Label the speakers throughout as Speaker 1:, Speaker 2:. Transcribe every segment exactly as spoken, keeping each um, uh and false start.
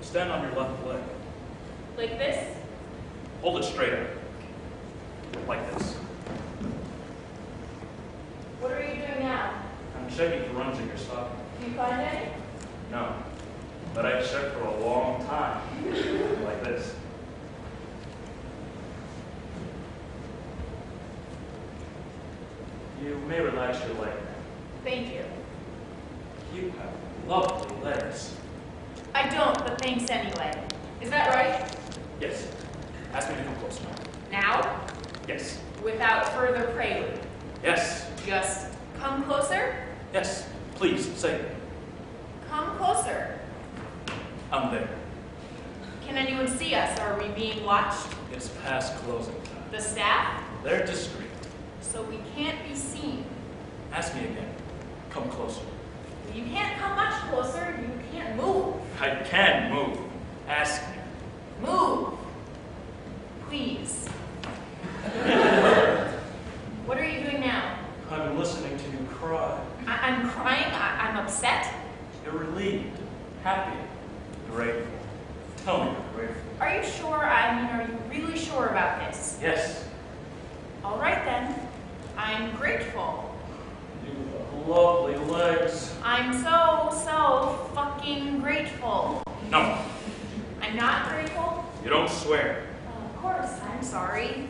Speaker 1: Stand on your left leg.
Speaker 2: Like this?
Speaker 1: Hold it straight up. Like this.
Speaker 2: What are you doing now?
Speaker 1: I'm checking for runs in your stocking.
Speaker 2: Do you find any?
Speaker 1: No. But I've checked for a long time. Like this. You may relax your leg now.
Speaker 2: Thank you.
Speaker 1: You have lovely legs.
Speaker 2: I don't, but thanks anyway. Is that right?
Speaker 1: Yes. Ask me to come closer.
Speaker 2: Now?
Speaker 1: Yes.
Speaker 2: Without further prelude.
Speaker 1: Yes.
Speaker 2: Just come closer?
Speaker 1: Yes. Please, say it.
Speaker 2: Come closer.
Speaker 1: I'm there.
Speaker 2: Can anyone see us? Are we being watched?
Speaker 1: It's past closing time.
Speaker 2: The staff?
Speaker 1: They're discreet.
Speaker 2: So we can't be seen.
Speaker 1: Ask me again. Come closer.
Speaker 2: You can't come much closer. You can't move.
Speaker 1: I can move. Ask me.
Speaker 2: Move. Please. What are you doing now?
Speaker 1: I'm listening to you cry.
Speaker 2: I I'm crying. I I'm upset.
Speaker 1: You're relieved, happy, grateful. Tell me you're grateful.
Speaker 2: Are you sure? I mean, are you really sure about this?
Speaker 1: Yes.
Speaker 2: All right then. I'm grateful.
Speaker 1: You have lovely legs.
Speaker 2: I'm so, so fucking grateful.
Speaker 1: No,
Speaker 2: I'm not grateful?
Speaker 1: you don't swear.
Speaker 2: Uh, of course, I'm sorry.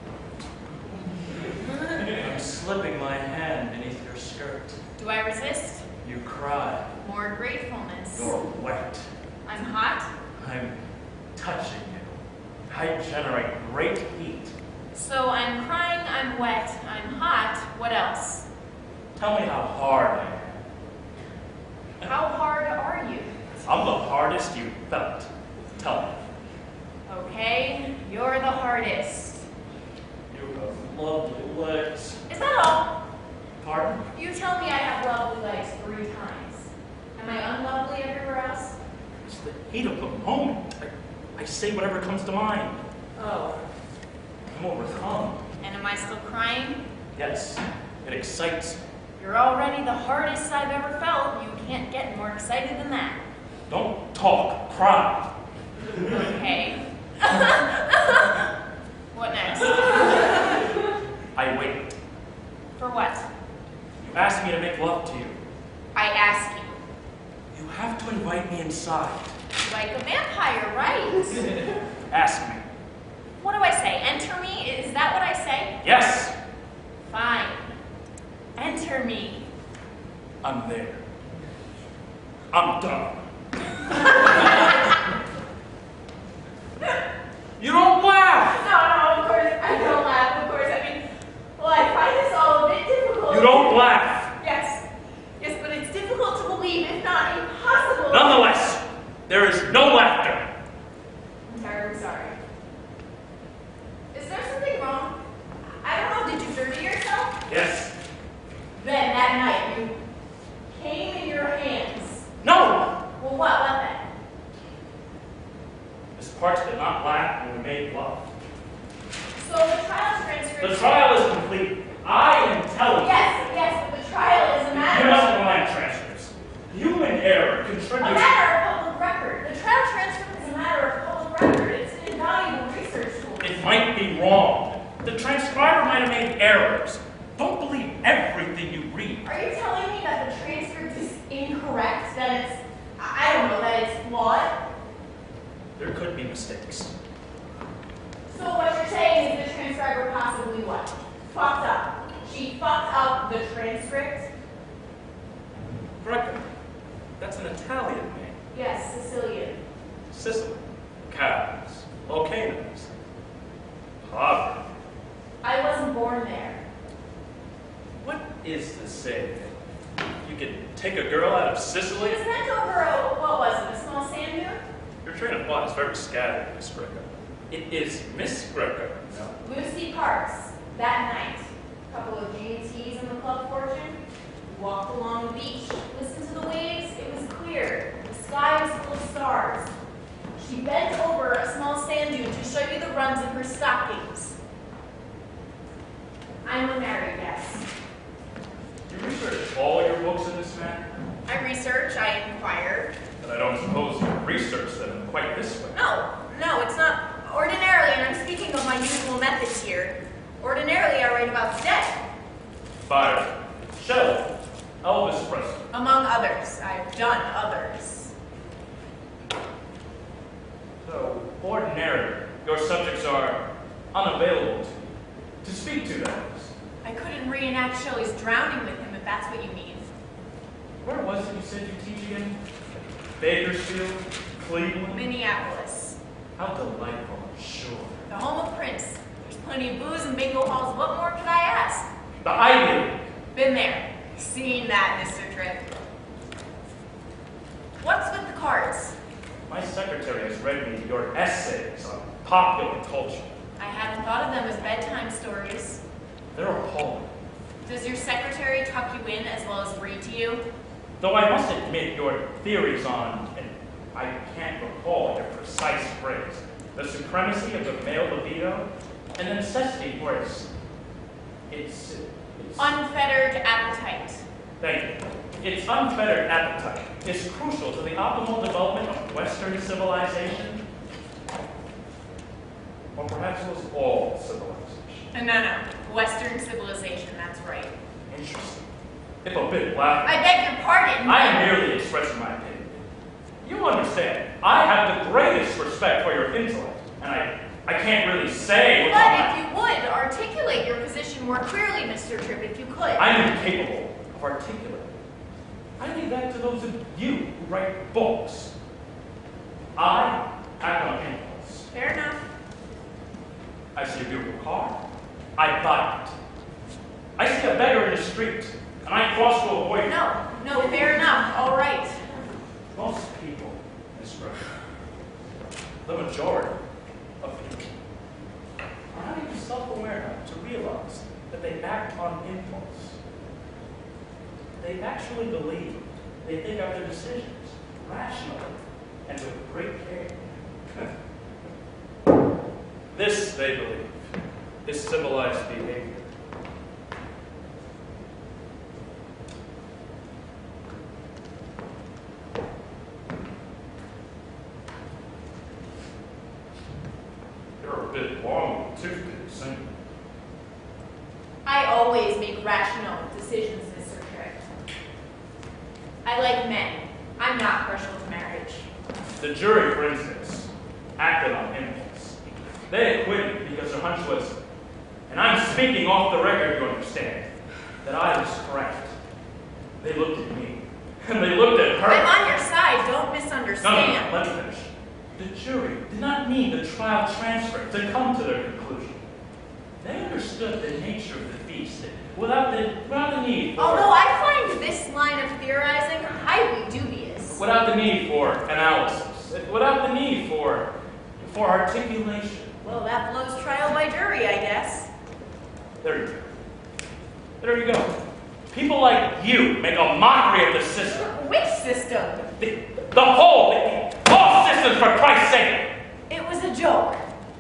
Speaker 1: I'm slipping my hand beneath your skirt.
Speaker 2: Do I resist?
Speaker 1: You cry.
Speaker 2: More gratefulness.
Speaker 1: You're wet.
Speaker 2: I'm hot?
Speaker 1: I'm touching you. I generate great heat.
Speaker 2: So I'm crying, I'm wet, I'm hot. What else?
Speaker 1: Tell me how hard I am.
Speaker 2: How hard are you?
Speaker 1: I'm the hardest you felt. Tell me.
Speaker 2: Okay, you're the hardest.
Speaker 1: You have lovely legs.
Speaker 2: Is that all?
Speaker 1: Pardon?
Speaker 2: You tell me I have lovely legs three times. Am I unlovely everywhere else?
Speaker 1: It's the heat of the moment. I, I say whatever comes to mind.
Speaker 2: Oh.
Speaker 1: I'm overcome.
Speaker 2: And am I still crying?
Speaker 1: Yes, it excites me.
Speaker 2: You're already the hardest I've ever felt. You can't get more excited than that.
Speaker 1: Don't talk, cry.
Speaker 2: Okay. What next?
Speaker 1: I wait.
Speaker 2: For what?
Speaker 1: You asked me to make love to you.
Speaker 2: I ask you.
Speaker 1: You have to invite me inside.
Speaker 2: Like a vampire, right?
Speaker 1: Ask me.
Speaker 2: What do I say? Enter me? Is that what I say?
Speaker 1: Yes.
Speaker 2: Fine. Enter me.
Speaker 1: I'm there. I'm done. You don't laugh.
Speaker 2: No, no, of course, I don't laugh, of course. I mean, well, I find this all a bit difficult.
Speaker 1: You don't laugh.
Speaker 2: Yes. Yes, but it's difficult to believe, if not impossible.
Speaker 1: Nonetheless, there is no laughter.
Speaker 2: I'm terribly sorry. Is there something wrong? I don't know, did you dirty yourself?
Speaker 1: Yes.
Speaker 2: Then, that night, you came in your hands.
Speaker 1: No.
Speaker 2: Well, what, what then?
Speaker 1: Miss Parks did not laugh when we made love.
Speaker 2: So the trial transcript...
Speaker 1: The trial is complete. I am telling you.
Speaker 2: Yes, yes, but the trial is a matter
Speaker 1: You
Speaker 2: of...
Speaker 1: must rely on transcripts. Human error
Speaker 2: A
Speaker 1: contributes...
Speaker 2: matter of public record. The trial transcript is a matter of public record. It's an invaluable research tool.
Speaker 1: It might be wrong. The transcriber might have made errors. Don't believe everything you read.
Speaker 2: Are you telling me that the transcript is incorrect? That it's... I don't know, that it's flawed?
Speaker 1: There could be mistakes.
Speaker 2: So what you're saying is the transcriber possibly what? Fucked up. She fucked up the transcript?
Speaker 1: Greco. That's an Italian name.
Speaker 2: Yes, Sicilian.
Speaker 1: Sicily. Cows. Volcanoes. Poverty.
Speaker 2: I wasn't born there.
Speaker 1: What is to say that you could take a girl out of
Speaker 2: She
Speaker 1: Sicily?
Speaker 2: was meant over a, what was it, a small sand dune?
Speaker 1: Your train of thought is very scattered, Miss Greco. It is Miss Greco. No.
Speaker 2: Lucy Parks, that night. A couple of G and T's in the Club Fortune. We walked along the beach, listened to the waves. It was clear. The sky was full of stars. She bent over a small sand dune to show you the runs in her stockings. I'm unmarried, yes.
Speaker 1: You researched all your books in this matter?
Speaker 2: I research, I inquire.
Speaker 1: But I don't suppose you research them quite this way.
Speaker 2: No, no, it's not. Ordinarily, and I'm speaking of my usual methods here, ordinarily I write about the dead.
Speaker 1: Byron, Shelley, Elvis Presley.
Speaker 2: Among others. I've done others.
Speaker 1: So, ordinarily, your subjects are unavailable to you. To speak to them.
Speaker 2: I couldn't reenact Shelley's drowning with him, if that's what you mean.
Speaker 1: Where was it you said you teach again? Bakersfield? Cleveland?
Speaker 2: Minneapolis.
Speaker 1: How delightful, I'm sure.
Speaker 2: The home of Prince. There's plenty of booze and bingo halls. What more could I ask?
Speaker 1: The Ivy League.
Speaker 2: Been there. Seen that, Mister Tripp. What's with the cards?
Speaker 1: My secretary has read me your essays on popular culture.
Speaker 2: I hadn't thought of them as bedtime stories.
Speaker 1: They're appalling.
Speaker 2: Does your secretary tuck you in as well as read to you?
Speaker 1: Though I must admit your theories on, and I can't recall your precise phrase, the supremacy of the male libido and the necessity for its, its, its
Speaker 2: Unfettered appetite.
Speaker 1: Thank you. Its unfettered appetite is crucial to the optimal development of Western civilization. Or perhaps it was all civilization.
Speaker 2: No, no. Western civilization, that's right.
Speaker 1: Interesting. If a bit laughable.
Speaker 2: I beg your pardon.
Speaker 1: I am merely expressing my opinion. You understand, I have the greatest respect for your intellect, and I, I can't really say what's on
Speaker 2: But
Speaker 1: my...
Speaker 2: if you would, articulate your position more clearly, Mister Tripp, if you could.
Speaker 1: I am incapable of articulating. I leave that to those of you who write books. I act on impulse.
Speaker 2: Fair enough.
Speaker 1: I see a beautiful car, I buy it. I see a beggar in the street, and I cross to avoid it.
Speaker 2: No, no, fair enough. All right.
Speaker 1: Most people, Miss Brooke, the majority of people, are not even self-aware enough to realize that they act on impulse. They actually believe they think of their decisions rationally and with great care. This, they believe, is civilized behavior. You're a bit long in the toothpicks, ain't you?
Speaker 2: I always make rational decisions, Mister Tripp. I like men. I'm not partial to marriage.
Speaker 1: The jury, for instance, acted on impulse. They acquitted because their hunch was, and I'm speaking off the record, you understand, that I was correct. They looked at me, and they looked at her.
Speaker 2: I'm on your side. Don't
Speaker 1: No,
Speaker 2: misunderstand.
Speaker 1: no, no, let me finish. The jury did not need the trial transcript to come to their conclusion. They understood the nature of the feast without the, without the need for...
Speaker 2: Although I find this line of theorizing highly dubious.
Speaker 1: Without the need for analysis. Without the need for, for articulation.
Speaker 2: Well, that blows trial by jury, I guess.
Speaker 1: There you go. There you go. People like you make a mockery of the system.
Speaker 2: Which system?
Speaker 1: The, the whole, the, all systems, for Christ's sake.
Speaker 2: It was a joke.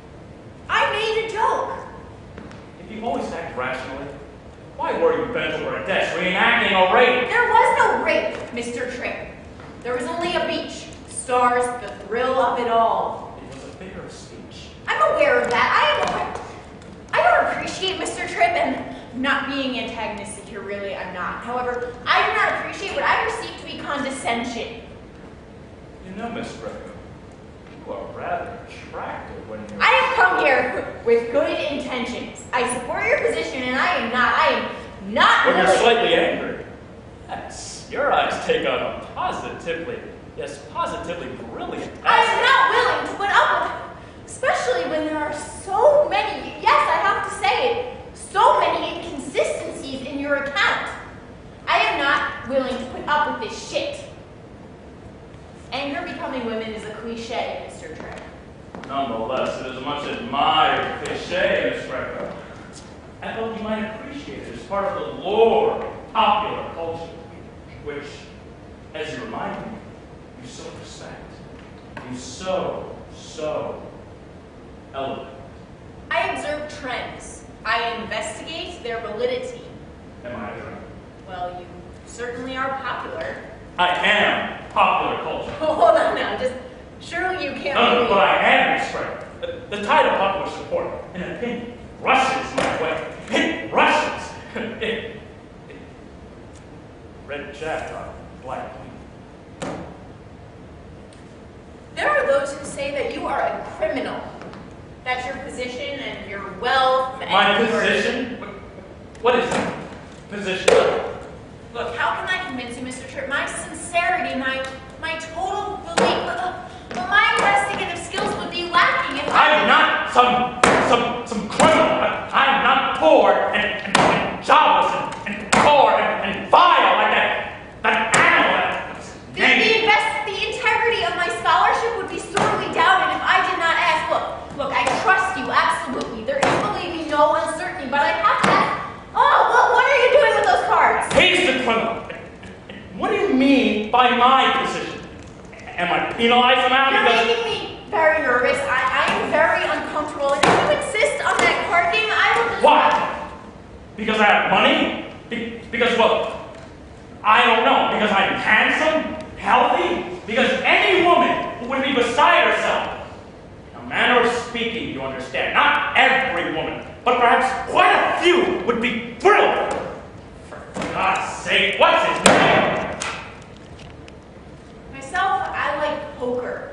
Speaker 2: I made a joke.
Speaker 1: If you always act rationally, why were you bent over a desk reenacting a rape?
Speaker 2: There was no rape, Mister Tripp. There was only a beach. Stars, the thrill of it all.
Speaker 1: It was a figure of speech.
Speaker 2: I'm aware of that. I am aware. I don't appreciate Mister Tripp, and not being antagonistic here, really, I'm not. However, I do not appreciate what I perceive to be condescension.
Speaker 1: You know, Miss Greco, you are rather attractive when you're...
Speaker 2: I have come here with good intentions. I support your position, and I am not, I am not
Speaker 1: When you're
Speaker 2: willing-
Speaker 1: slightly angry. Yes, your eyes take on a positively, yes, positively brilliant
Speaker 2: I
Speaker 1: aspect.
Speaker 2: am not willing to put up with, especially when there are so many, yes, I have to say it, so many inconsistencies in your account. I am not willing to put up with this shit. Anger becoming women is a cliche, Mister Tripp.
Speaker 1: Nonetheless, it is a much admired cliche, Miss Greco. I thought you might appreciate it as part of the lore of popular culture, which, as you remind me, you so respect. You so, so elevate.
Speaker 2: I observe trends. I investigate their validity.
Speaker 1: Am I a drunk?
Speaker 2: Well, you certainly are popular.
Speaker 1: I am popular culture.
Speaker 2: Hold on now, just Surely you can't
Speaker 1: No, no,
Speaker 2: believe-
Speaker 1: but I am, Miss Sprecher. The, the tide of popular support and opinion rushes my way. It rushes. it, it, red jack on black queen.
Speaker 2: There are those who say that you are a criminal. That your position and your wealth and
Speaker 1: My
Speaker 2: your...
Speaker 1: position? What, what is it? Position?
Speaker 2: Look, how can I convince you, Mister Tripp? My sincerity, my my total belief, uh, but my investigative skills would be lacking if I...
Speaker 1: I'm not some some some criminal. I, I'm not poor and, and, and jobless and, and poor and, and vile like that that animal.
Speaker 2: The, the, invest, the integrity of my scholarship would be sorely doubted if I did not ask. Look, look, I trust you, absolutely. There is, believe me, no uncertainty, but I have to ask. Oh, well, what are you doing with those cards?
Speaker 1: He's the criminal. What do you mean by my position? Am I penalized now?
Speaker 2: You're
Speaker 1: because...
Speaker 2: making me very nervous. I, I am very uncomfortable. And if you insist on that card game, I will just...
Speaker 1: What? Because I have money? Be because, well, I don't know. Because I'm handsome? Healthy? Because any woman would be beside herself. In a manner of speaking, you understand. Not every woman, but perhaps quite a few would be thrilled. For God's sake, what's his name?
Speaker 2: Myself, I like poker.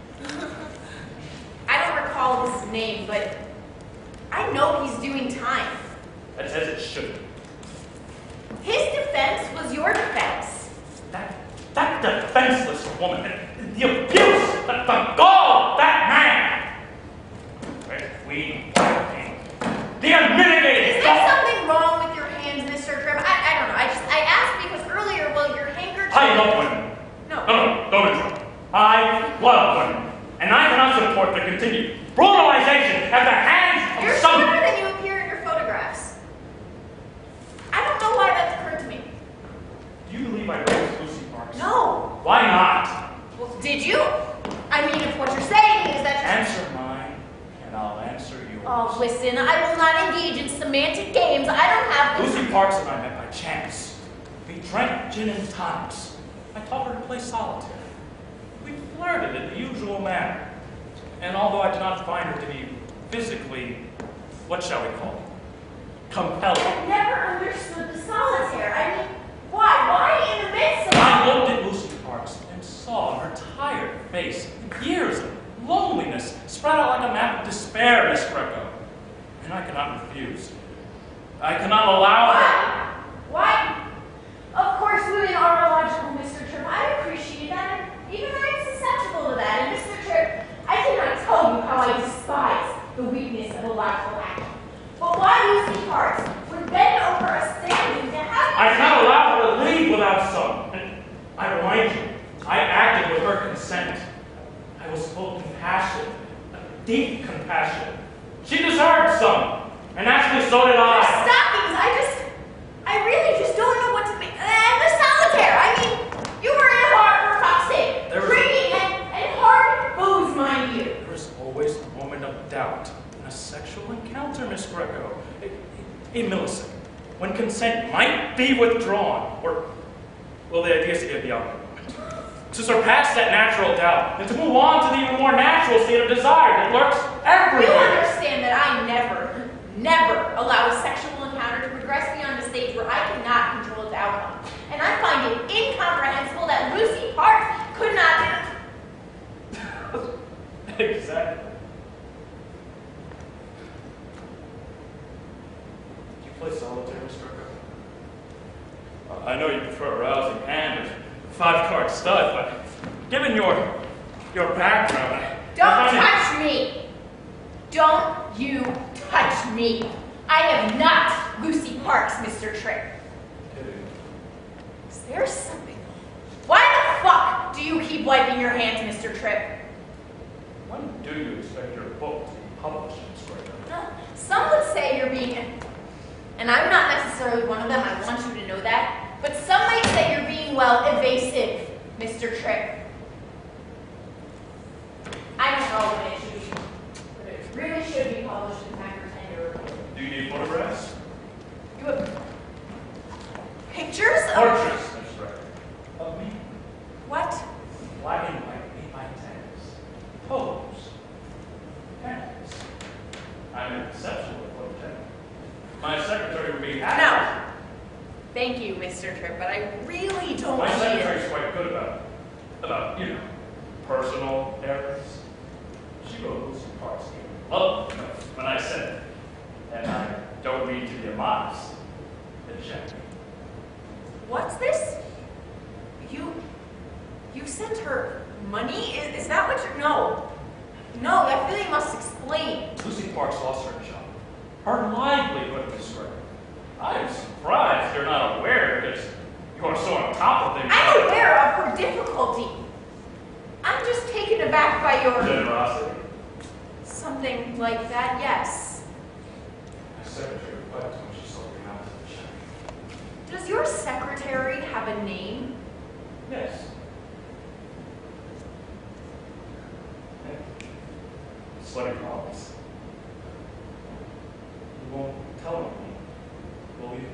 Speaker 2: I don't recall his name, but I know he's doing time.
Speaker 1: That's as it should be.
Speaker 2: His defense was your defense.
Speaker 1: That, that defenseless woman, the, the abuse, the, the gall of that man. Red Queen, Black King, the unmitigated.
Speaker 2: Is there something wrong with your hands, Mister Tripp? I, I don't know. I just I asked because earlier, well, your handkerchief.
Speaker 1: I love women.
Speaker 2: No.
Speaker 1: No, no, don't interrupt. I love women, and I cannot support the continued brutalization at the hands of
Speaker 2: You're
Speaker 1: some.
Speaker 2: shorter than you appear in your photographs. I don't know why that's occurred to me.
Speaker 1: Do you believe I raised Lucy Parks?
Speaker 2: No.
Speaker 1: Why not?
Speaker 2: Well, did you? I mean, if what you're saying is that you're...
Speaker 1: Answer mine, and I'll answer yours.
Speaker 2: Oh, listen, I will not engage in semantic games. I don't have...
Speaker 1: Lucy Parks and I met by chance. We drank gin and tonics. I taught her to play solitaire. We flirted in the usual manner. And although I did not find her to be physically, what shall we call it, compelling.
Speaker 2: I never understood the solitaire. I mean, why? Why in the midst of...
Speaker 1: I looked at Lucy Parks and saw her tired face, years of loneliness spread out like a map of despair, Miss Greco. And I cannot refuse. I cannot allow her.
Speaker 2: Why? Why? Of course, women are illogical, Mister Tripp. I appreciate that. Even I'm susceptible to that. And Mister Tripp, I cannot tell you how I despise the weakness of illogical action. But why Lucy Parks would bend over a standing to have...
Speaker 1: I cannot allow her to leave without some. And I remind you, I acted with her consent. I was full of compassion, a deep compassion. She deserved some, and actually so did
Speaker 2: Your
Speaker 1: I.
Speaker 2: stockings, I just... I really just don't know what to make... And the solitaire, I mean, you were in hard for fuck's sake.
Speaker 1: There was-
Speaker 2: Drinking and, and hard booze, mind you.
Speaker 1: There's always a moment of doubt in a sexual encounter, Miss Greco. A, a, a millisecond, when consent might be withdrawn, or, well, the idea is to get beyond that moment. To surpass that natural doubt, and to move on to the even more natural state of desire that lurks
Speaker 2: You
Speaker 1: everywhere.
Speaker 2: understand that I never, never allow a sexual encounter to progress beyond a stage where I cannot control its outcome. And I find it incomprehensible that Lucy Parks could not...
Speaker 1: Exactly. Do you play solitaire, Mister Greco? Uh, I know you prefer a rousing hand or five-card stud, but given your your background, I
Speaker 2: Don't
Speaker 1: I find it-
Speaker 2: touch me! Don't you touch me! I am not Lucy Parks, Mister Tripp. Is there something? Why the fuck do you keep wiping your hands, Mister Tripp?
Speaker 1: When do you expect your book to be published, Miss Greco?
Speaker 2: No, some would say you're being, and I'm not necessarily one of them, I want you to know that, but some might say you're being, well, evasive, Mister Tripp. I don't know when it should be, but it really should be published in time for tender review.
Speaker 1: Do you need photographs?
Speaker 2: You have pictures of...
Speaker 1: Portraits, Miss Greco. Of me.
Speaker 2: What?
Speaker 1: Black and white, eight by tens. I'm exceptional at what I'm My secretary would be happy.
Speaker 3: No. Thank you, Mister Tripp, but I really don't
Speaker 1: My
Speaker 3: need it.
Speaker 1: secretary's quite good about, about, you know, personal errors. She wrote Lucy Parks gave love notes when I said it. And I don't mean to be immodest. But check.
Speaker 3: What's this? You, you sent her money? Is, is that what you're, no. No, I feel you must explain.
Speaker 1: Lucy Parks lost her job. Her livelihood was threatened. I'm surprised you're not aware because you're so on top of things.
Speaker 3: I'm aware of her difficulty. I'm just taken aback by your...
Speaker 1: Generosity.
Speaker 3: Something like that, yes.
Speaker 1: My secretary wept when she saw me out of the check.
Speaker 3: Does your secretary have a name?
Speaker 1: Yes. Sweaty promise. You won't tell me, will you?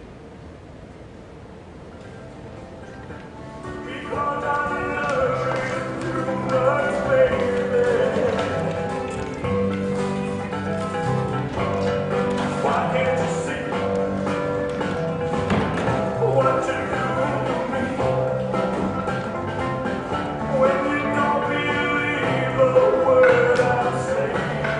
Speaker 1: Because I love you too much, baby. Why can't you see what you do to me? When you don't believe a word I say.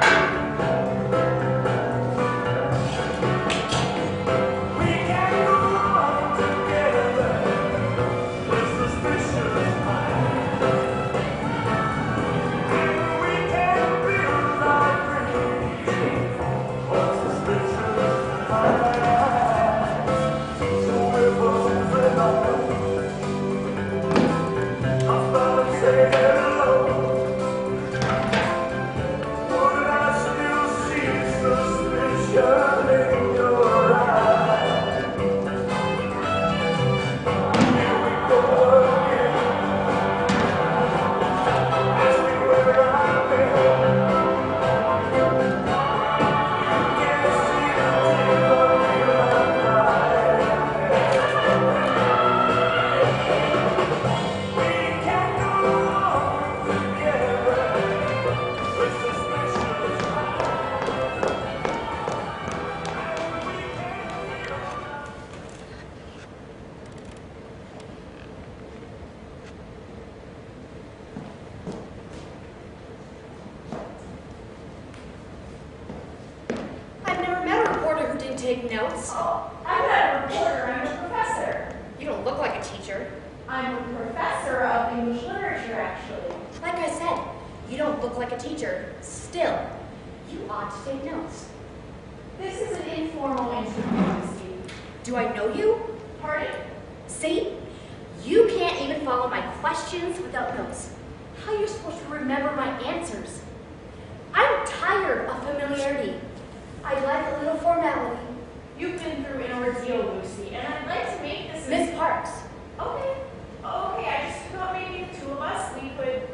Speaker 4: Take notes.
Speaker 2: Oh, I'm not a reporter, I'm a professor.
Speaker 4: You don't look like a teacher.
Speaker 2: I'm a professor of English literature, actually.
Speaker 4: Like I said, you don't look like a teacher. Still, you ought to take notes.
Speaker 2: This is an informal interview, Steve.
Speaker 4: Do I know you?
Speaker 2: Pardon?
Speaker 4: See? You can't even follow my questions without notes. How are you supposed to remember my answers? I'm tired of familiarity. I like a little formality.
Speaker 2: You've been through an ordeal, Lucy, and I'd like to make this...
Speaker 4: Miss Parks.
Speaker 2: Okay. Okay, I just thought maybe the two of us, we could...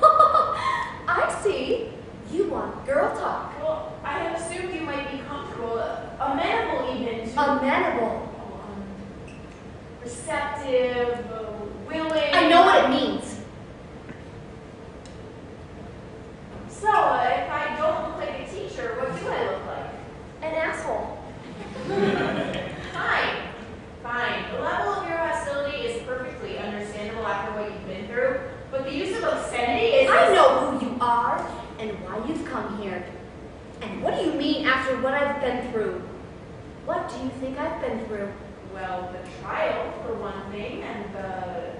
Speaker 4: I see. You want girl talk.
Speaker 2: Well, I had assumed you might be comfortable, amenable even to...
Speaker 4: Amenable.
Speaker 2: Um, receptive, uh, willing...
Speaker 4: I know what it means.
Speaker 2: So, uh, if I don't look like a teacher, what do I look like?
Speaker 4: An asshole.
Speaker 2: Fine. Fine. The level of your hostility is perfectly understandable after what you've been through, but the use of obscenity is...
Speaker 4: I know who you are and why you've come here. And what do you mean after what I've been through? What do you think I've been through?
Speaker 2: Well, the trial, for one thing, and the...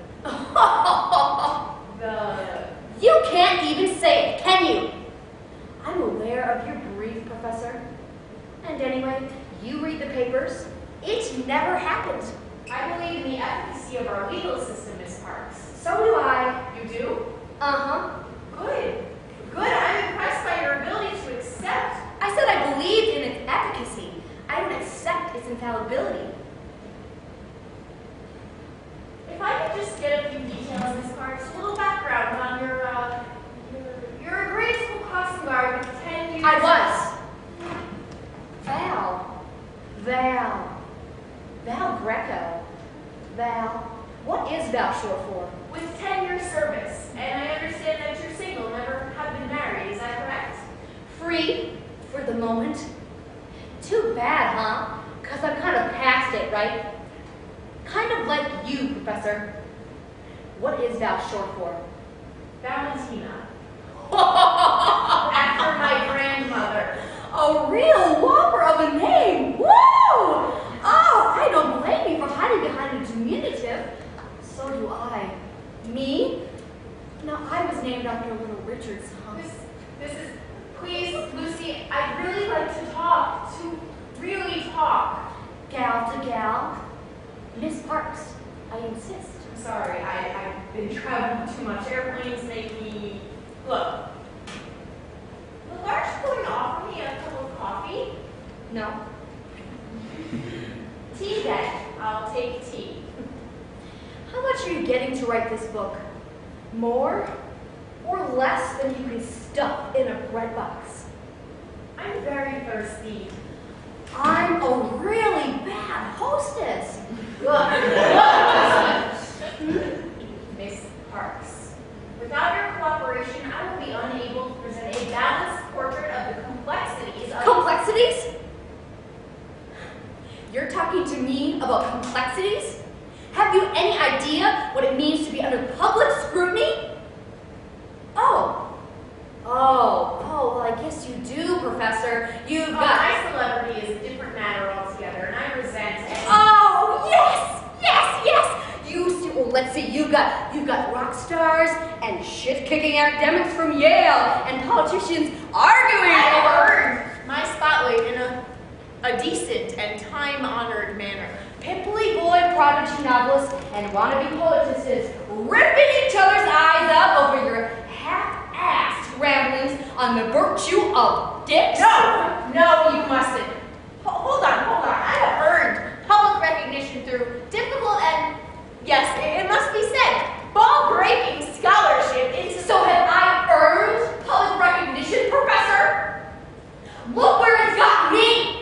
Speaker 2: the...
Speaker 4: You can't even say it, can you? I'm aware of your brief, Professor. And anyway, you read the papers. It never happened.
Speaker 2: I believe in the efficacy of our legal system, Miss Parks.
Speaker 4: So do I.
Speaker 2: You do?
Speaker 4: Uh-huh.
Speaker 2: Good. Good. I'm impressed by your ability to accept.
Speaker 4: I said I believed in its efficacy. I don't accept its infallibility.
Speaker 2: If I could just get a few details, Miss Parks, a little background on your, uh, your, you're a grade school crossing guard with ten years...
Speaker 4: I was. Val. Val. Val Greco. Val. What is Val short for?
Speaker 2: With ten years service, and I understand that you're single, never have been married, is that correct?
Speaker 4: Free, for the moment. Too bad, huh? Because I'm kind of past it, right? Kind of like you, Professor. What is Val short for?
Speaker 2: Valentina. After my grandmother.
Speaker 4: A real whopper of a name! Woo! Oh, I don't blame you for hiding behind a diminutive. So do I. Me? Now, I was named after little Richard's, huh?
Speaker 2: This, this is, please, Lucy, I'd really like to talk, to really talk.
Speaker 4: Gal to gal. Miss Parks, I insist.
Speaker 2: I'm sorry, I, I've been traveling too much. Airplanes make me, look. Look, aren't you going to offer me a cup of coffee?
Speaker 4: No.
Speaker 2: Tea then. I'll take tea.
Speaker 4: How much are you getting to write this book? More or less than you can stuff in a bread box?
Speaker 2: I'm very thirsty.
Speaker 4: I'm a really bad hostess.
Speaker 2: Miss Parks, without your cooperation, I will be unable to present a balanced portrait of the complexities of...
Speaker 4: Complexities? You're talking to me about complexities? Have you any idea what it means to be under public scrutiny? Oh. Oh, oh, well, I guess you do, Professor. You've
Speaker 2: Oh,
Speaker 4: got...
Speaker 2: my celebrity is a different matter altogether, and I resent it.
Speaker 4: Oh, yes, yes, yes. You see, well, let's see, you've got, you've got rock stars and shit-kicking academics from Yale and politicians arguing
Speaker 2: I have
Speaker 4: over...
Speaker 2: earned my spotlight in a, a decent and time-honored manner.
Speaker 4: Pimply boy prodigy novelists and wannabe poetesses ripping each other's eyes out over your half-assed ramblings on the virtue of dicks.
Speaker 2: No, no, you mustn't. Ho- hold on, hold on. I have earned public recognition through difficult and, yes, it, it must be said, ball-breaking scholarship into...
Speaker 4: So have I earned public recognition, Professor? Look where it's got me!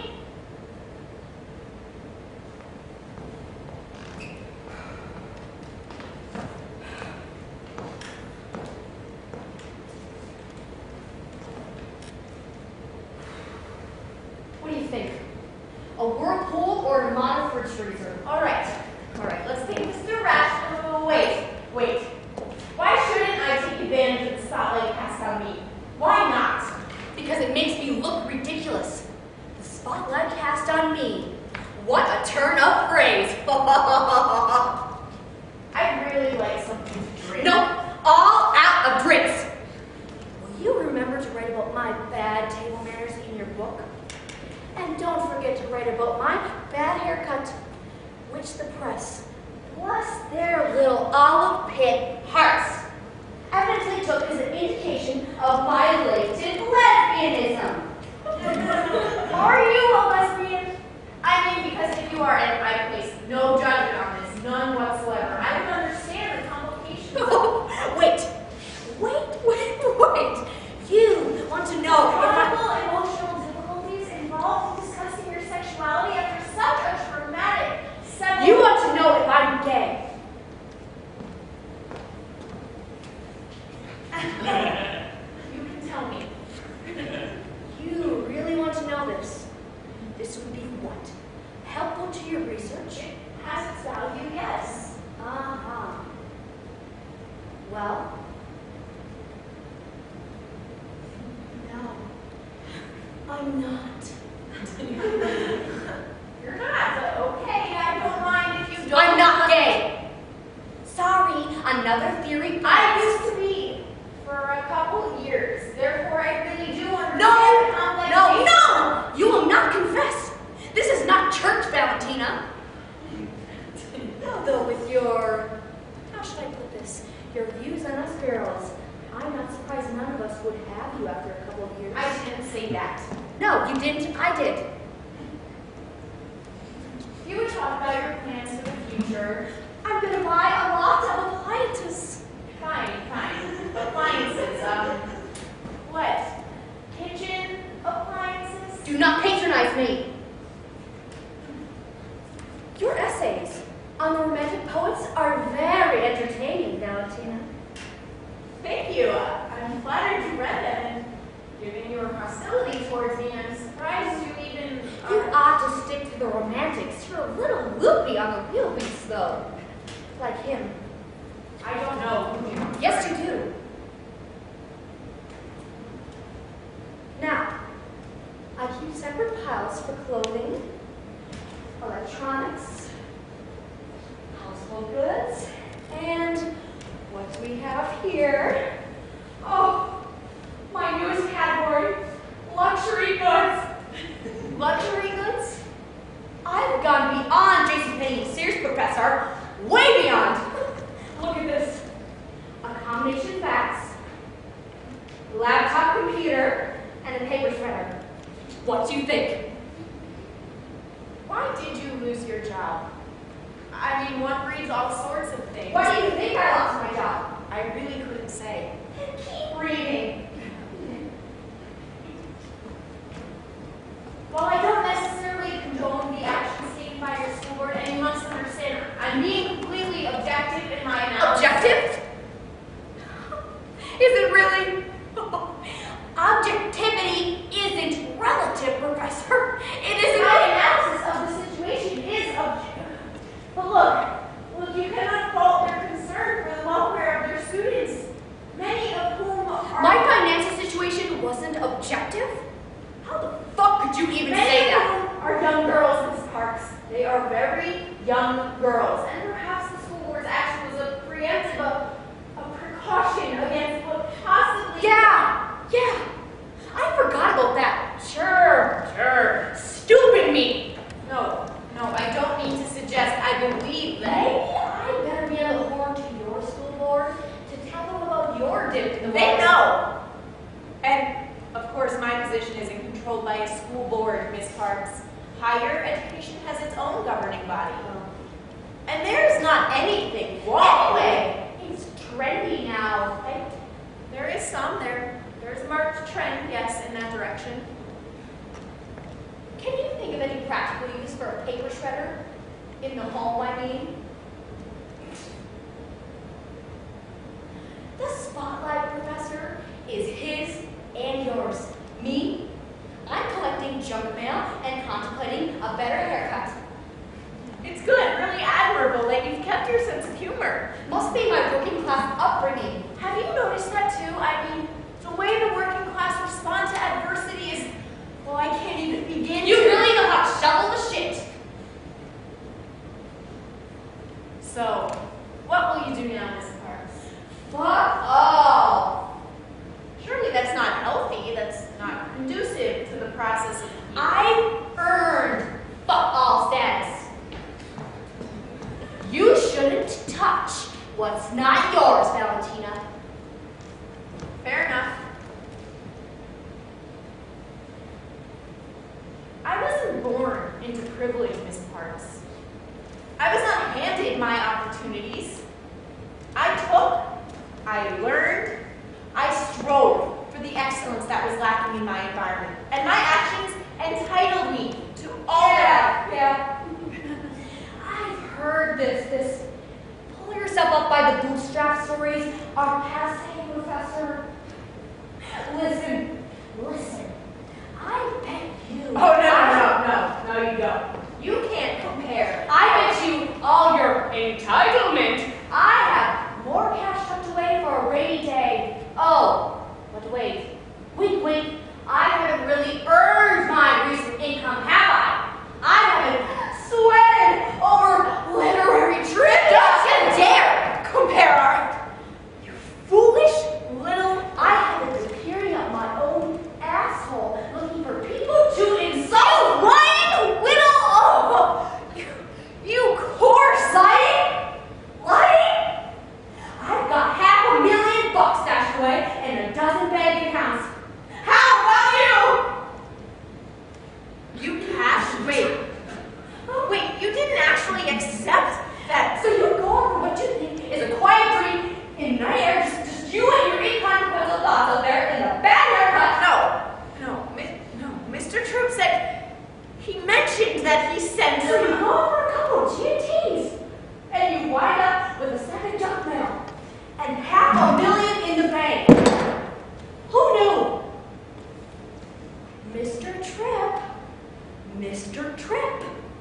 Speaker 4: What do you think? A whirlpool or a modern refrigerator?
Speaker 2: All right, all right, let's take this to rational... Wait, wait. Why shouldn't I take advantage of the spotlight cast on me? Why not?
Speaker 4: Because it makes me look ridiculous. The spotlight cast on me. What a turn of phrase.
Speaker 2: I'd really like something to drink.
Speaker 4: No, all out of drinks. Will you remember to write about my bad table manners in your book? And don't forget to write about my bad haircut, which the press, bless their little olive pit hearts, evidently took as an indication of my latent lesbianism.
Speaker 2: Are you a lesbian? I mean, because if you are, and I place no judgment on this, none whatsoever, I don't understand the complications.
Speaker 4: Wait, wait, wait, wait. You want to know if I...
Speaker 2: Horrible emotional difficulties involved in discussing your sexuality after such a traumatic seven...
Speaker 4: You want to know if I'm gay.
Speaker 2: You can tell me.
Speaker 4: You really want to know this? This would be what? Helpful to your research?
Speaker 2: It has its value, yes.
Speaker 4: Uh-huh. Well, no, I'm not.
Speaker 2: You're not. Okay, I don't mind if you don't.
Speaker 4: I'm not gay. Sorry, another theory.
Speaker 2: I used to be for a couple of years. Therefore, I really do understand
Speaker 4: No,
Speaker 2: the complex
Speaker 4: no,
Speaker 2: nature.
Speaker 4: no! You will not confess. This is not church, Valentina. Although with your, how should I put this, your views on us girls, I'm not surprised none of us would have you after a couple of years.
Speaker 2: I didn't say that.
Speaker 4: No, you didn't. I did.
Speaker 2: You would talk about your plans for the future.
Speaker 4: I'm going to buy a lot of appliances.
Speaker 2: Fine, fine. Appliances, um, what? Kitchen appliances?
Speaker 4: Do not patronize me. Your essays on the romantic poets are very entertaining, Valentina.
Speaker 2: Thank you. Uh, I'm flattered you read them, and given your hostility towards me, I'm surprised you even...
Speaker 4: Your for the romantics. You're a little loopy on the wheelbase, though. Like him.
Speaker 3: I don't know who you are.
Speaker 4: Yes, you do. Now, I keep separate piles for clothing, electronics, household goods, and what do we have here?
Speaker 2: Oh, my newest category, luxury goods.
Speaker 4: Luxury goods? I've gone beyond JCPenney Sears, Professor. Way beyond. Look at this. A combination fax, laptop computer, and a paper shredder. What do you think?
Speaker 3: Why did you lose your job? I mean, one reads all sorts of things.
Speaker 4: Why do you think I lost my job?
Speaker 3: I really couldn't say.
Speaker 4: Keep reading.
Speaker 2: While I don't necessarily condone the actions taken by your school board, and you must understand, I'm being completely objective in my analysis.
Speaker 4: Objective? Is it really? Objectivity isn't relative, Professor. It isn't.
Speaker 2: My analysis of the situation is objective. But look, look, you cannot fault their concern for the welfare of their students, many of whom are...
Speaker 4: My financial situation wasn't objective? How the fuck could you even
Speaker 2: Many
Speaker 4: say
Speaker 2: of
Speaker 4: that?
Speaker 2: whom are young girls, Miss Parks. They are very young girls. And perhaps the school board's action was a preemptive, a, a precaution against what possibly...
Speaker 4: Yeah, yeah. I forgot about that. Sure, sure. Stupid me.
Speaker 3: No, no, I don't mean to suggest I believe that.
Speaker 4: Maybe I better be on the horn to your school board to tell them about your dip in the
Speaker 3: They
Speaker 4: water.
Speaker 3: know. And, of course, my position isn't controlled by a school board, Miss Parks. Higher education has its own governing body. And there's not anything wrong with it.
Speaker 4: Anyway, it's trendy now, right?
Speaker 3: There is some. There, there's a marked trend, yes, in that direction.
Speaker 4: Can you think of any practical use for a paper shredder? In the home, I mean? The spotlight, Professor, is his and yours. Me? I'm collecting junk mail and contemplating a better haircut.
Speaker 3: It's good, really admirable that you've kept your sense of humor.
Speaker 4: Must be my working class upbringing.
Speaker 3: Have you noticed that too? I mean, the way the working class respond to adversity is, well, I can't even begin
Speaker 4: You
Speaker 3: to.
Speaker 4: really know how to shovel the shit.
Speaker 3: So, what will you do now, Miss Parks?
Speaker 4: Fuck off.
Speaker 3: Surely that's not healthy. That's not conducive to the process of healing.
Speaker 4: I've earned fuck all status. You shouldn't touch what's not yours, Valentina.
Speaker 3: Fair enough. I wasn't born into privilege, Miss Parks. I was not handed my opportunities. I took, I learned, I strove for the excellence that was lacking in my environment. And my actions entitled me to all that.
Speaker 4: Yeah. I've heard this, this pull yourself up by the bootstrap stories are passe, Professor. Listen, listen. I bet you.
Speaker 3: Oh, no, no, no, no, no, you don't. You can't compare.
Speaker 4: I bet you all your entitlement. I have more cash tucked away for a rainy day. Oh, but wait. Wink, wink. I haven't really earned my recent income, have I? I haven't sweated over literary trips.
Speaker 3: Don't you dare compare our...
Speaker 4: You foolish little... I haven't been peering up my own asshole looking for people to insult.
Speaker 3: lying little... Oh, you, you coarse...
Speaker 4: Lying? Lying? I've got half a million bucks stashed away and a dozen bank accounts.
Speaker 3: How about you? You cashed... Wait. Oh, wait, you didn't actually accept that.
Speaker 4: So you go on for what you think is a quiet dream in night air, just, just you and your inconsequential thoughts out there in a bad haircut.
Speaker 3: No, no, mi- no. Mister Troop said he mentioned that he sent
Speaker 4: So you
Speaker 3: some...
Speaker 4: go on for a couple of G Ts, and you wind up with a second junk mail and half a million in the bank. Who knew? Mister Tripp. Mister Tripp.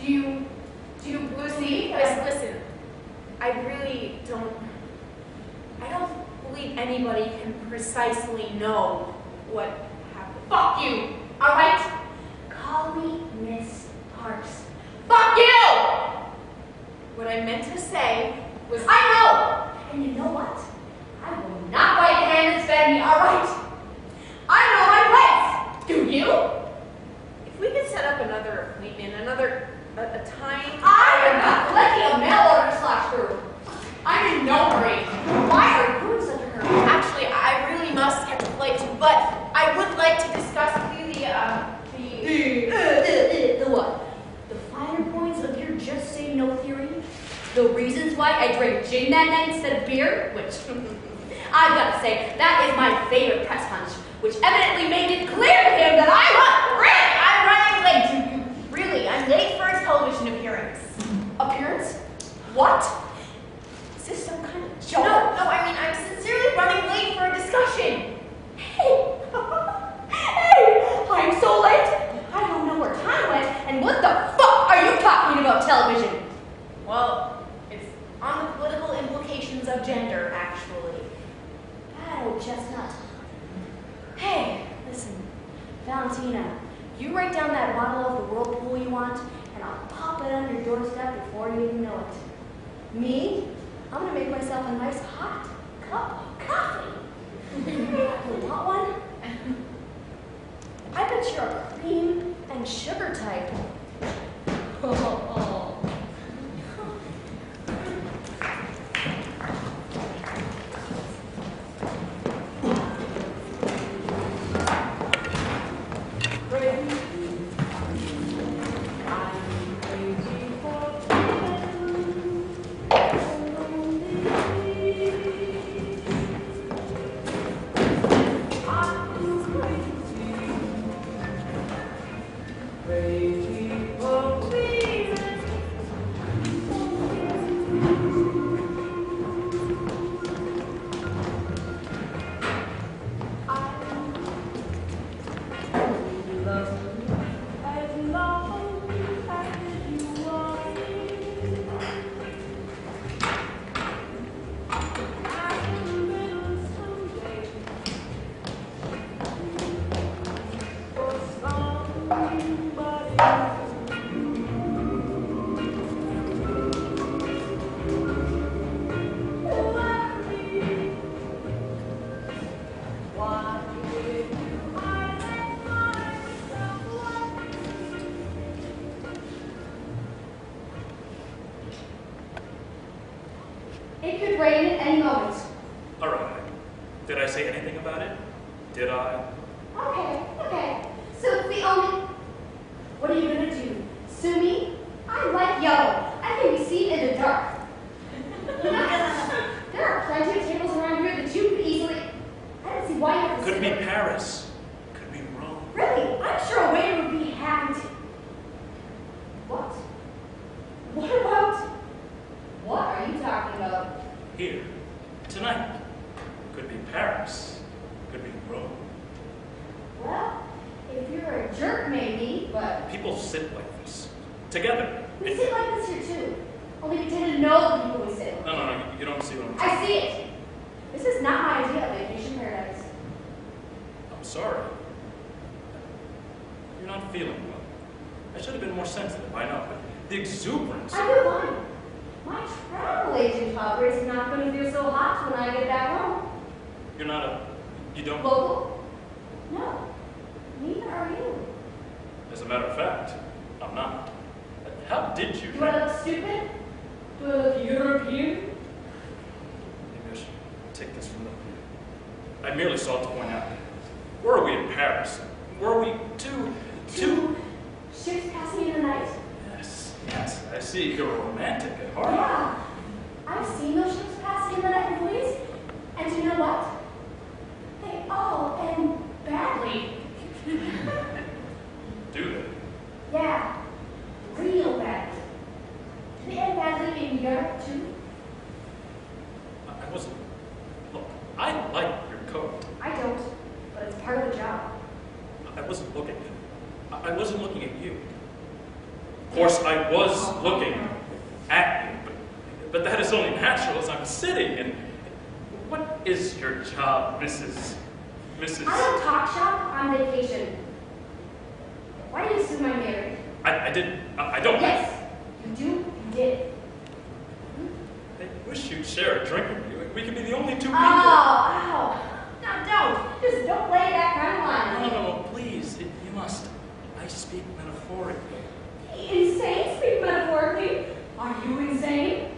Speaker 3: Do you, do you believe? Listen, listen, I really don't, I don't believe anybody can precisely know what happened. Fuck you, all right?
Speaker 4: Call me Miss Parks.
Speaker 3: Fuck you! What I meant to say was, I know!
Speaker 4: And you know what? I will not bite the hand that's fed me, all right?
Speaker 3: I know my place! Do you? If we could set up another appointment, another, a, a time...
Speaker 4: I am not collecting a mail order slash through.
Speaker 3: I'm in no hurry.
Speaker 4: Why are you in such a hurry?
Speaker 3: Actually, I really must catch a flight too, but I would like to discuss with you the, uh, the...
Speaker 4: The, uh, the, the, the what? The finer points of your just say no theory? The reasons why I drank gin that night instead of beer? Which, I've got to say, that is my favorite press punch, which evidently made it clear to him that I was
Speaker 3: Rick, I'm running late. You, you, really, I'm late for a television appearance.
Speaker 4: appearance. What?
Speaker 3: Is this some kind of joke?
Speaker 4: No,
Speaker 3: no, I mean, I'm sincerely running late for a discussion.
Speaker 4: Hey! Hey! I'm so late! I don't know where time went, and what the fuck are you talking about television?
Speaker 3: Well, it's on the political implications of gender, actually.
Speaker 4: Bad old chestnut. Hey, listen, Valentina, you write down that bottle of the whirlpool you want, and I'll pop it on your doorstep before you even know it. Me? I'm gonna make myself a nice hot cup of coffee. You want one? I bet you're a cream and sugar type. Oh, oh. It could rain at any moment.
Speaker 1: All right. Did I say anything about it? Did I?
Speaker 4: Okay, okay. So it's the only... What are you gonna do? Sue me? I like yellow. I can be seen in the dark. There are plenty of tables around here that you could easily... I don't see why you have to
Speaker 1: Could
Speaker 4: sit
Speaker 1: be
Speaker 4: there.
Speaker 1: Paris. Could be Rome.
Speaker 4: Really? I'm sure a waiter would be happy to... What? What about... What are you talking about?
Speaker 1: Here. Tonight. Could be Paris. Could be Rome.
Speaker 4: Well, if you're a jerk, maybe, but...
Speaker 1: People sit like this. Together.
Speaker 4: We
Speaker 1: It-
Speaker 4: sit like this here, too. Only we tend to know the people we sit with.
Speaker 1: No, no, no. You don't see what I'm saying.
Speaker 4: I see it. This is not my idea of vacation paradise.
Speaker 1: I'm sorry. You're not feeling well. I should have been more sensitive, I know, but the exuberance.
Speaker 4: I feel fine. My travel agent Hubbard is not going to feel so hot when I get back home.
Speaker 1: You're not a... You don't...
Speaker 4: Local? No. Neither are you.
Speaker 1: As a matter of fact, I'm not. How did you...
Speaker 4: Do I look stupid? Do I look European?
Speaker 1: Maybe I should take this from the... I merely sought to point out. Where are we in Paris? Where are we two... Two...
Speaker 4: Ships passing in the night.
Speaker 1: Yes, yes. I see you're romantic at heart.
Speaker 4: Yeah. I've seen those ships passing in the night in movies. And you know what? They all end badly.
Speaker 1: Do they?
Speaker 4: Yeah. Real badly. Do they end badly in Europe too?
Speaker 1: I I wasn't... Look, I like your coat.
Speaker 4: I don't, but it's part of the job.
Speaker 1: I wasn't looking at... I I wasn't looking at you. Of course, I was looking at you, but, but that is only natural as I'm sitting. And what is your job, Missus Missus
Speaker 4: I don't talk shop on vacation. Why do you assume I'm married?
Speaker 1: I, I did. I, I don't.
Speaker 4: Yes, you do. You did.
Speaker 1: I wish you'd share a drink with me. We could be the only two people.
Speaker 4: Oh, ow. No, don't. Just don't lay that kind of line.
Speaker 1: No, no, no, please. It, you must. I speak metaphorically.
Speaker 4: Insane? Speak metaphorically. Are you insane?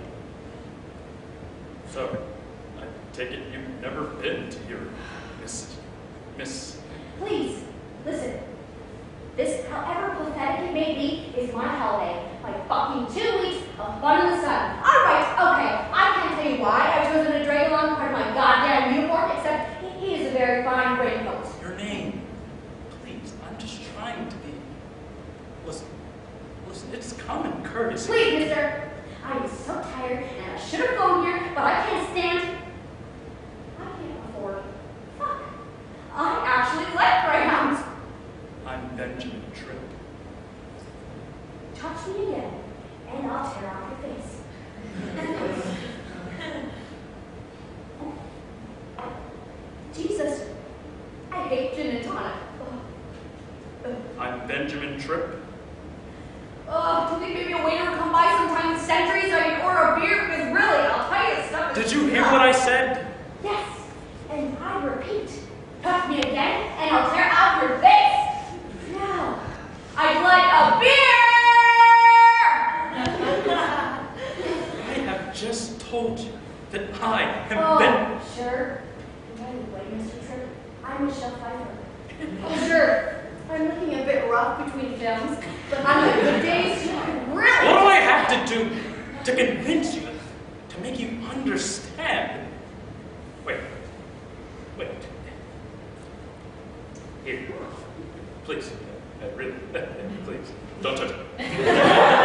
Speaker 1: So, I take it you've never been to Europe, Miss... Miss...
Speaker 4: Please, listen. This, however pathetic it may be, is my holiday. My fucking two weeks of fun in the sun. All right, okay. I can't tell you why I've chosen to drag along part of my goddamn uniform, except he is a very fine raincoat.
Speaker 1: Your name. Please, I'm just trying to be... Listen. Listen, it's common courtesy.
Speaker 4: Please, mister. I am so tired, and I should have flown here, but I can't stand... I can't afford... Fuck. I actually like greyhounds.
Speaker 1: I'm Benjamin Tripp.
Speaker 4: Touch me again, and I'll tear off your face. Jesus, I hate gin and tonic.
Speaker 1: I'm Benjamin Tripp.
Speaker 3: Oh, do you think maybe a waiter would come by sometime in centuries so I can order a beer? Because really, I'll tell you this stuff is...
Speaker 1: Did you hear what I said?
Speaker 4: Yes, and I repeat, touch me again, and I'll tear out your face. Now,
Speaker 3: I'd like a beer!
Speaker 1: I have just told you that I am
Speaker 4: oh,
Speaker 1: Ben...
Speaker 4: sure. By the way, Mister Tripp, I'm Michelle Pfeiffer. Oh, sure. I'm looking a bit rough between films, but on the good days, you can really...
Speaker 1: What do I have to do to convince you, to make you understand? Wait. Wait. Here. Please. Uh, really. Please. Don't touch it.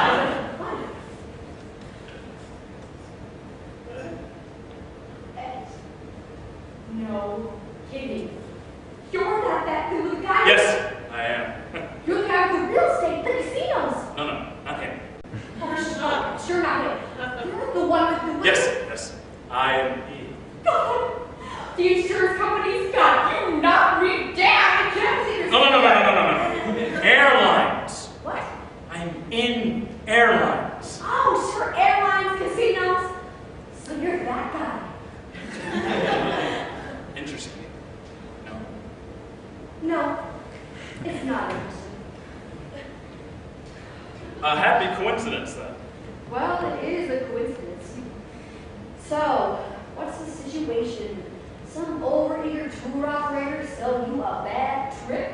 Speaker 3: No kidding. You're not that good of a guy.
Speaker 1: Yes, I am.
Speaker 4: You're the guy with the real estate, the casinos.
Speaker 1: No, no, not him.
Speaker 4: Oh, sure, sure not him. You're the one with the...
Speaker 1: Yes, yes, I am he.
Speaker 3: God, the insurance company's got you not read down. I can't see this.
Speaker 1: No, no, no, no, no, no, no. Airlines.
Speaker 4: What?
Speaker 1: I'm in airlines.
Speaker 4: Oh, sure, airlines, casinos. So you're that guy.
Speaker 1: Interesting. No.
Speaker 4: No, it's not interesting.
Speaker 1: A happy coincidence, then.
Speaker 4: Well, it is a coincidence. So, what's the situation? Some overeager tour operator sell you a bad trip?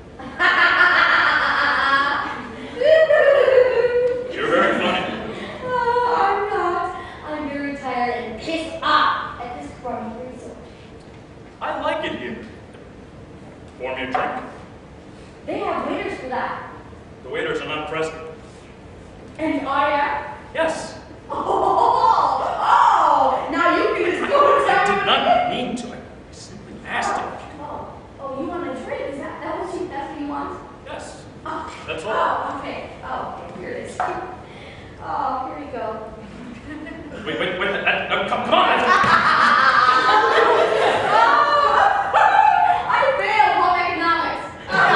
Speaker 1: You're very funny.
Speaker 4: Oh, I'm not. I'm very tired and pissed off at this crummy resort.
Speaker 1: I like it here. Pour me a drink.
Speaker 4: They have waiters for that.
Speaker 1: The waiters are not present.
Speaker 3: And I am.
Speaker 1: Yes.
Speaker 3: Oh, oh, now you can just go and
Speaker 1: I
Speaker 3: tell
Speaker 1: did
Speaker 3: me.
Speaker 1: not mean to. I simply asked it.
Speaker 4: Oh, oh, you want a drink? Is that, that what you, that's what you want?
Speaker 1: Yes.
Speaker 3: Oh,
Speaker 1: That's all.
Speaker 3: oh, okay. Oh, here it is.
Speaker 4: Oh, here you go.
Speaker 1: Wait, wait, wait. Uh, uh, come, come on.
Speaker 3: I failed home economics.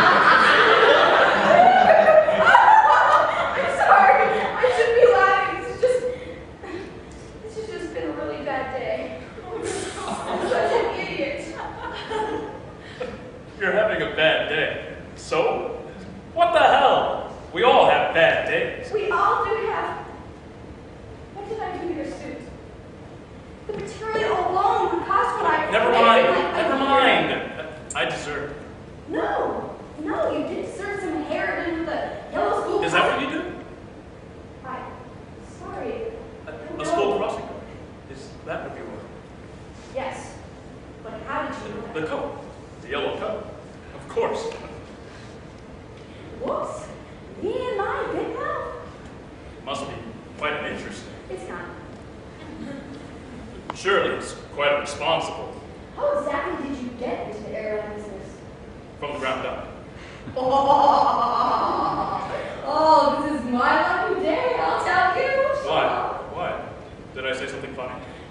Speaker 3: I'm sorry. I shouldn't be laughing. This is just, this has just been a really bad day. I'm such an idiot.
Speaker 1: You're having a bad day. So? What the hell? We all have bad days.
Speaker 3: We all do have. What did I do to your suit? The material alone would cost what I.
Speaker 1: Never mind. Never mind. I deserve it.
Speaker 4: No, no, you did serve some hair into the yellow school.
Speaker 1: Is that what you do?
Speaker 4: I, sorry.
Speaker 1: A, a school crossing guard. Is that what you are?
Speaker 4: Yes, but how did you know
Speaker 1: The
Speaker 4: that?
Speaker 1: coat. The yellow coat. Of course.
Speaker 4: Whoops, me and my big mouth.
Speaker 1: Must be quite an interesting.
Speaker 4: It's not.
Speaker 1: Surely it's quite responsible.
Speaker 4: How exactly did you get into the airline business?
Speaker 1: From the ground up.
Speaker 3: Oh, oh, this is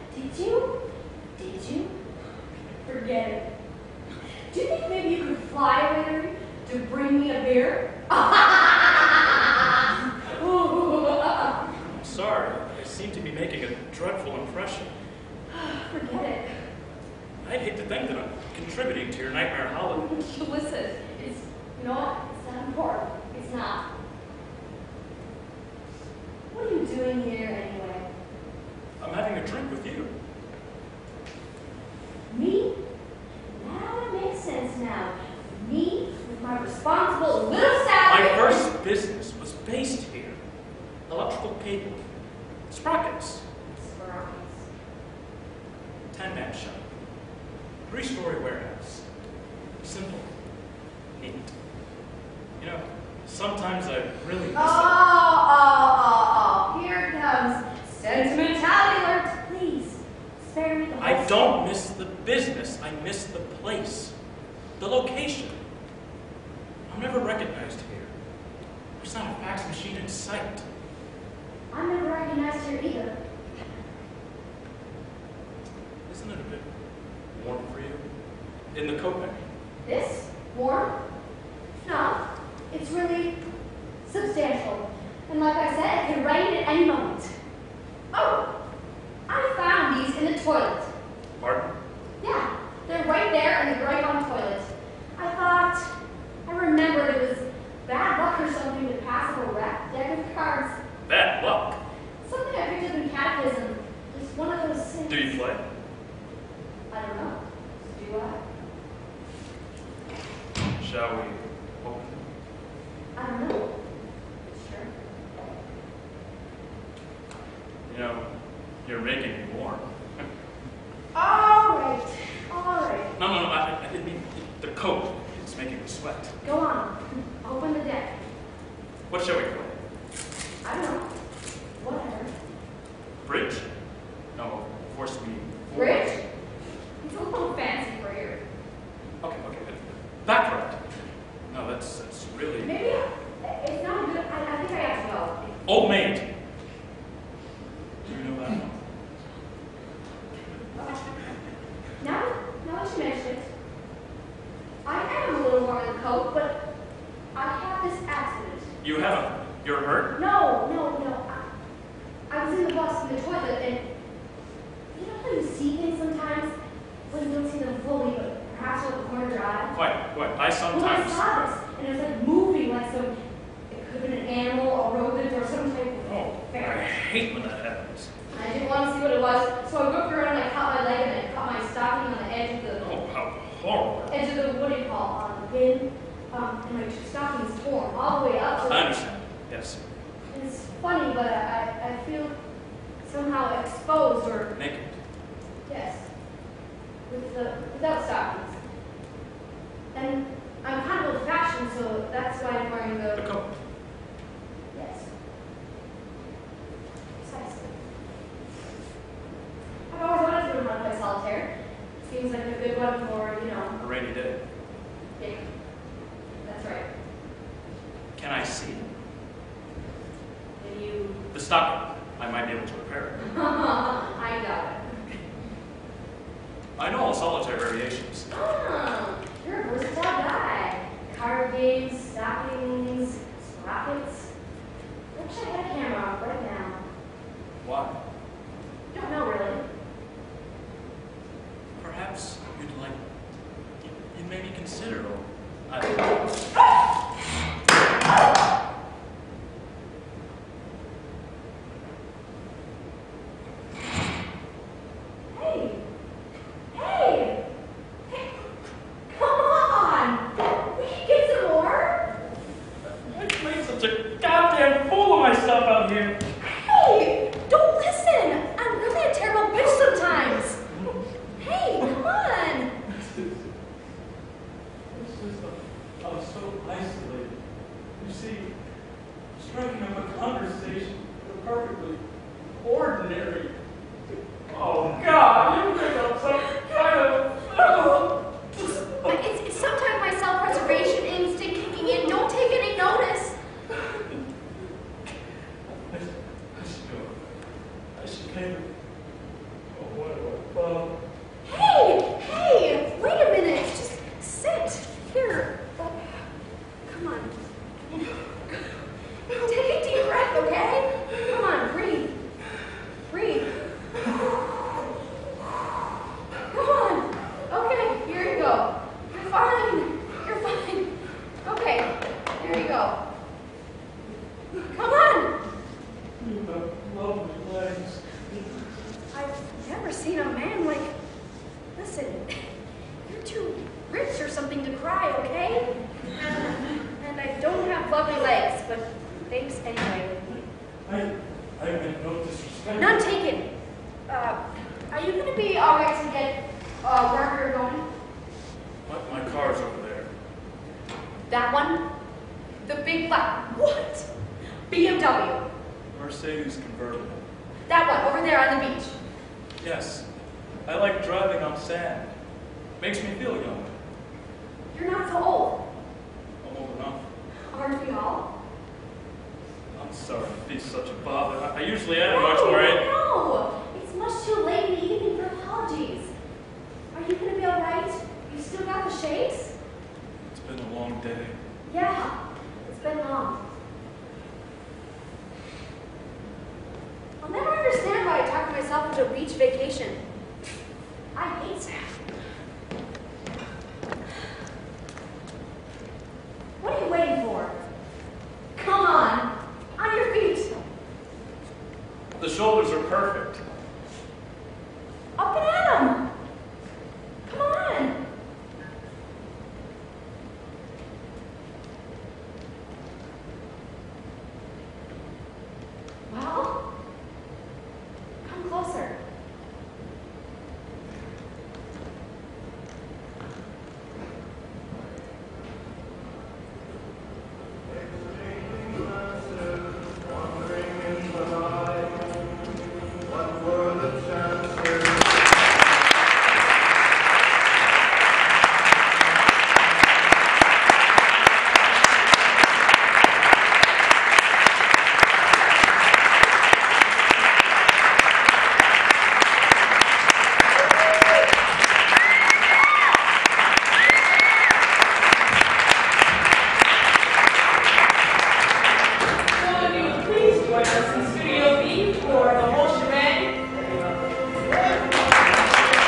Speaker 4: Did you? Did you? Forget it. Do you think maybe you could fly later to bring me a beer?
Speaker 1: I'm sorry. I seem to be making a dreadful impression.
Speaker 4: Forget it.
Speaker 1: I'd hate to think that I'm contributing to your nightmare holiday.
Speaker 4: Listen, it's, you know what? It's not important. It's not. What are you doing here anyway?
Speaker 1: I'm having a drink with you.
Speaker 4: Me? Now it makes sense now. Me with my responsible little salary.
Speaker 1: My first business was based here. Electrical cable. Sprockets.
Speaker 4: Sprockets.
Speaker 1: Ten-man shop. Three-story warehouse. Simple. Neat. You know, sometimes I really miss
Speaker 4: Oh,
Speaker 1: it.
Speaker 4: oh, oh, oh. Here comes sentimentality alert. Please, spare me the whole
Speaker 1: I don't miss the business. I miss the place. The location. I'm never recognized here. There's not a fax machine in sight.
Speaker 4: I'm never recognized here either.
Speaker 1: Isn't it a bit warm for you? In the coat bag?
Speaker 4: This? Warm? No, it's really substantial. And like I said, it can rain at any moment. Oh, I found these in the toilet.
Speaker 1: Pardon?
Speaker 4: Yeah, they're right there in the Greyhound toilet. I thought, I remembered it was bad luck or something to pass up a wrecked deck of cards.
Speaker 1: Bad luck.
Speaker 4: Something I picked up in catechism. Just one of those things.
Speaker 1: Do you play?
Speaker 4: I don't know. Do I?
Speaker 1: Shall we open?
Speaker 4: I don't know. Sure.
Speaker 1: You know, you're making me warm.
Speaker 4: All right. All right.
Speaker 1: No, no, no, I, I didn't mean the coat. It's making me sweat.
Speaker 4: Go on. Open the deck.
Speaker 1: What shall we play?
Speaker 4: I don't know. Whatever.
Speaker 1: Bridge? No, of course we...
Speaker 4: Bridge? It's a little fancy for you.
Speaker 1: Okay, okay. Baccarat. No, that's, that's really...
Speaker 4: Maybe it's not a good... I, I think I have to go.
Speaker 1: Old maid. Do you know that one?
Speaker 4: Now, now that you mention it, I am a little warm in the coat, but I have this accident.
Speaker 1: You haven't. You're hurt?
Speaker 4: No, no, no. I, I was in the bus in the toilet, and you know how you see things sometimes when you don't see them fully, but perhaps with the corner of your eye?
Speaker 1: Quite, quite. I
Speaker 4: Well, I
Speaker 1: sometimes...
Speaker 4: saw this, and it was like moving, like some, it could have been an animal, a rodent, or some type of
Speaker 1: Oh, I
Speaker 4: ferret.
Speaker 1: hate when that happens.
Speaker 4: I didn't want to see what it was, so I whipped around and I caught my leg and I caught my stocking on the edge of the
Speaker 1: Oh, how horrible.
Speaker 4: edge of the what do you call on the pin, um, and my stockings torn all the way up. So
Speaker 1: I understand. Yes.
Speaker 4: it's funny, but I, I feel somehow exposed or
Speaker 1: Naked.
Speaker 4: yes, with the without stockings. And I'm kind of old-fashioned, so that's why I'm wearing
Speaker 1: The
Speaker 4: the
Speaker 1: coat.
Speaker 4: yes. Precisely. I've always wanted to learn how to play solitaire. Seems like a good one for, you know,
Speaker 1: A rainy day.
Speaker 4: yeah. That's right.
Speaker 1: Can I see?
Speaker 4: If you
Speaker 1: The stocking. I might be able to repair it.
Speaker 4: I got it.
Speaker 1: I know all solitaire variations.
Speaker 4: Oh, you're a versatile guy. Card games, stockings, sprockets. Wish I had a camera right now.
Speaker 1: Why?
Speaker 4: Don't know really.
Speaker 1: Perhaps you'd like... You'd maybe consider... I don't know.
Speaker 4: Hey! Hey! Hey! Come on! We can get some more!
Speaker 1: I made such a goddamn fool of myself out here.
Speaker 4: Hey! Don't listen! I'm really a terrible bitch sometimes! Hey, come on!
Speaker 1: It's just I was so isolated. You see, striking up a conversation with a perfectly ordinary... Oh, God, you think I'm some kind of... Oh.
Speaker 4: It's, it's sometimes my self-preservation instinct kicking in. Don't take any notice.
Speaker 1: I, I should go. I should pay the... Oh,
Speaker 4: drinks anyway.
Speaker 1: I, I meant no disrespect.
Speaker 4: None taken. Uh, are you going to be all right to get uh, wherever you're going?
Speaker 1: My, my car's over there.
Speaker 4: That one? The big black, what? B M W.
Speaker 1: Mercedes convertible.
Speaker 4: That one, over there on the beach.
Speaker 1: Yes. I like driving on sand. Makes me feel young.
Speaker 4: You're not so old.
Speaker 1: I'm old enough.
Speaker 4: Aren't we all?
Speaker 1: I'm sorry to be such a bother. I, I usually am
Speaker 4: no,
Speaker 1: much more.
Speaker 4: No, it's much too late in the evening for apologies. Are you going to be all right? You still got the shakes?
Speaker 1: It's been a long day.
Speaker 4: Yeah, it's been long. I'll never understand why I talked myself into a beach vacation. I hate sand. What are you waiting for? Come on, on your feet.
Speaker 1: The shoulders are perfect.